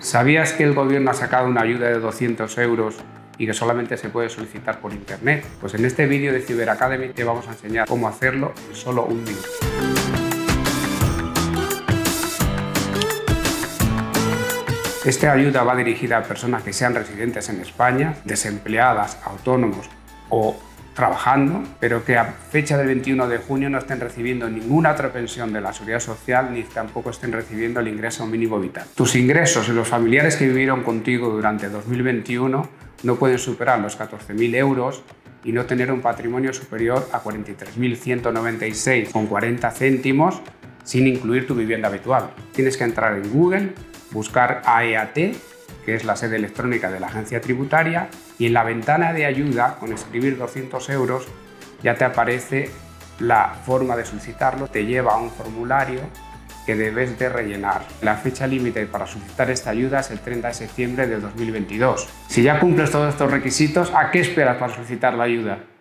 ¿Sabías que el gobierno ha sacado una ayuda de 200 euros y que solamente se puede solicitar por internet? Pues en este vídeo de Cyber Academy te vamos a enseñar cómo hacerlo en solo un minuto. Esta ayuda va dirigida a personas que sean residentes en España, desempleadas, autónomos o trabajando, pero que a fecha del 21 de junio no estén recibiendo ninguna otra pensión de la Seguridad Social ni tampoco estén recibiendo el ingreso mínimo vital. Tus ingresos y los familiares que vivieron contigo durante 2021 no pueden superar los 14.000 euros y no tener un patrimonio superior a 43.196,40 céntimos sin incluir tu vivienda habitual. Tienes que entrar en Google, buscar AEAT, que es la sede electrónica de la agencia tributaria, y en la ventana de ayuda, con escribir 200 euros, ya te aparece la forma de solicitarlo, te lleva a un formulario que debes de rellenar. La fecha límite para solicitar esta ayuda es el 30 de septiembre de 2022. Si ya cumples todos estos requisitos, ¿a qué esperas para solicitar la ayuda?